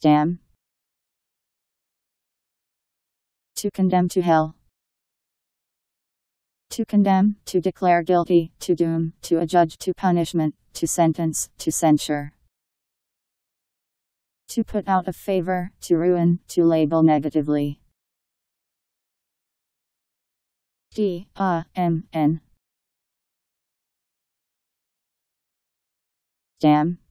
Damn. To condemn to hell. To condemn, to declare guilty, to doom, to adjudge, to punishment, to sentence, to censure. To put out of favor, to ruin, to label negatively. D-A-M-N. Damn.